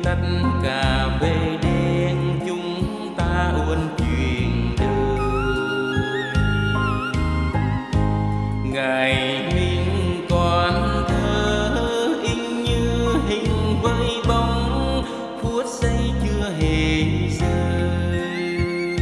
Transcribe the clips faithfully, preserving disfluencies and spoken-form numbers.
tách cà phê đen chúng ta uốn chuyện đời. Ngày mình còn thơ in như hình với bóng, phút giây chưa hề rơi.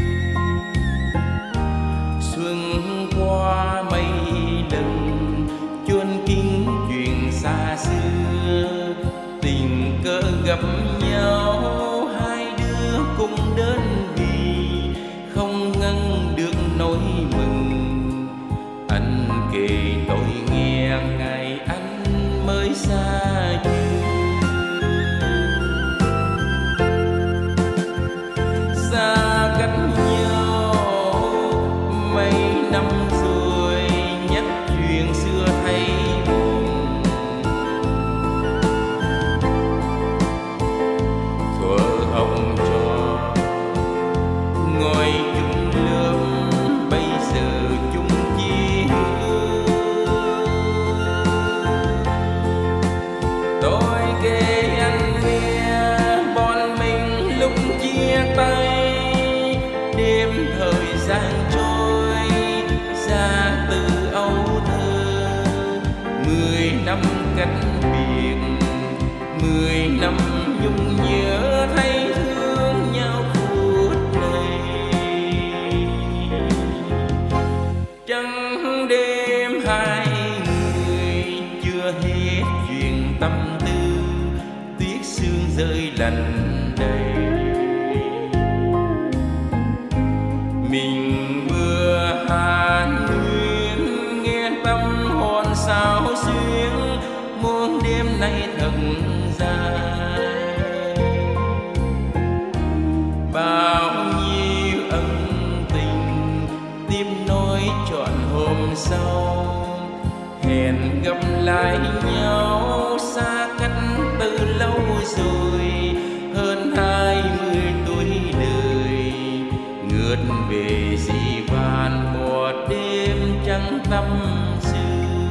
Xuân qua mấy lần chuôn kính chuyện xa xưa, tình cờ gặp nhau hai đứa cùng đơn vị, không ngăn được nỗi mừng. Anh kể tôi nghe ngày anh mới xa chưa, xa cách nhau mấy năm rồi, nhắc chuyện xưa thấy buồn. Thuở hồng trò ngồi chung lớp, bây giờ chung chia hướng. Tôi kể anh nghe bọn mình lúc chia tay, đêm thời gian trôi ra từ âu thơ. Mười năm cách biệt, mười năm nhung nhớ thấy thương nhau phút này. Trăng đêm hai người chưa hết chuyện tâm tư, tuyết sương rơi lạnh đầy. Mình vừa hàn huyên nghe tâm hồn sao xuyến, muôn đêm nay thật dài. Bao nhiêu ân tình tiếp nối trọn hôm sau, hẹn gặp lại nhau xa cách từ lâu rồi. Hơn hai mươi tuổi đời ngược về dĩ vãn một đêm trắng tâm sự.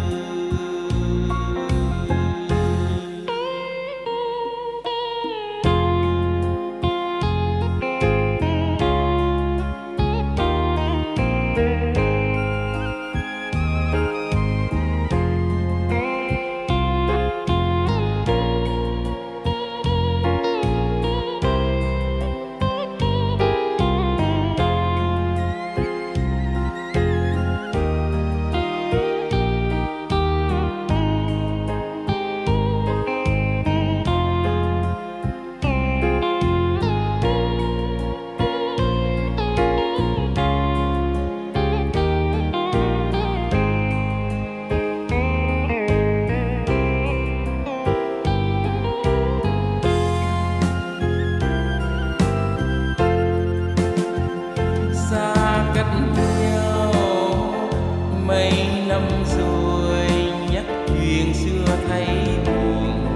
Mấy năm rồi nhắc chuyện xưa thấy buồn.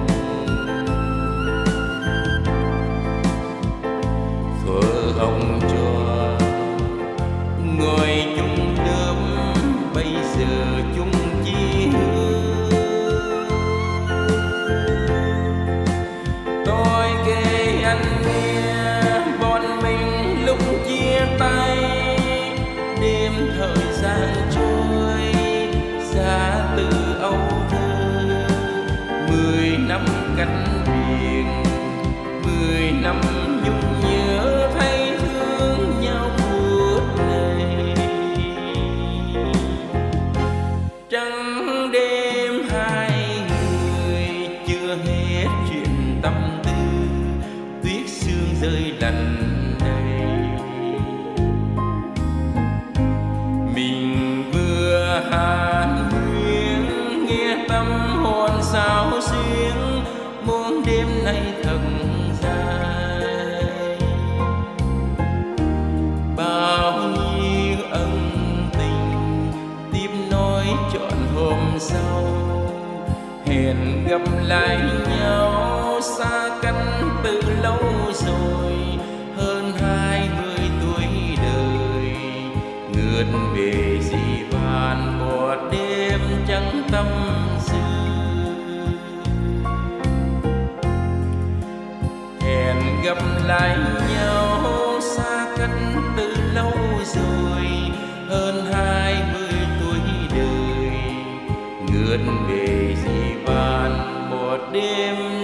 Thuở hồng trò ngồi chung lớp, bây giờ chung chia hướng. Tôi kể anh nghe bọn mình lúc chia tay, đêm thời gian trôi xa từ âu thơ. Mười năm cách biệt, mười năm nhung nhớ thấy thương nhau phút này. Trăng đêm hai người chưa hết chuyện tâm tư, tuyết sương rơi lạnh đầy. Mình vừa hàn huyên nghe tâm hồn sao xuyến, muôn đêm nay thật dài. Bao nhiêu ân tình tiếp nối trọn hôm sau, hẹn gặp lại nhau xa cách từ lâu rồi. Hơn hai mươi tuổi đời ngược về dĩ vãn một đêm trắng tâm sự. gặp lại nhau xa cách từ lâu rồi, hơn hai mươi tuổi đời ngượt về dĩ vãng một đêm